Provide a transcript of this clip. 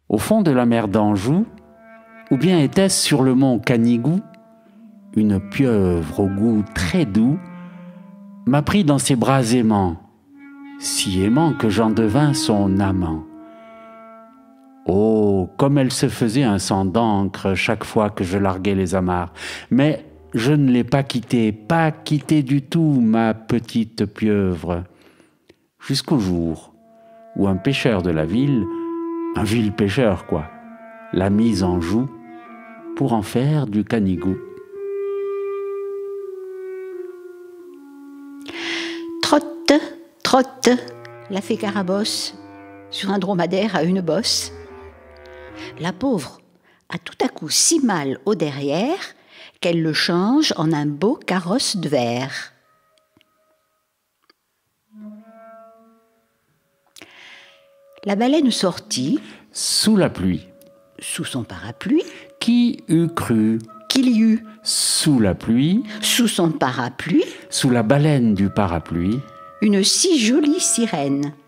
au fond de la mer d'Anjou, ou bien était-ce sur le mont Canigou, une pieuvre au goût très doux m'a pris dans ses bras aimants, si aimant que j'en devins son amant. Oh, comme elle se faisait un sang d'encre chaque fois que je larguais les amarres. Mais je ne l'ai pas quittée du tout, ma petite pieuvre. Jusqu'au jour où un pêcheur de la ville, un vil pêcheur quoi, l'a mise en joue pour en faire du canigou. Trotte, trotte, l'a fait Carabosse sur un dromadaire à une bosse. La pauvre a tout à coup si mal au derrière qu'elle le change en un beau carrosse de verre. La baleine sortit Sous la pluie, sous son parapluie, qui eût cru? qu'il y eut Sous la pluie, sous son parapluie sous la baleine du parapluie, une si jolie sirène.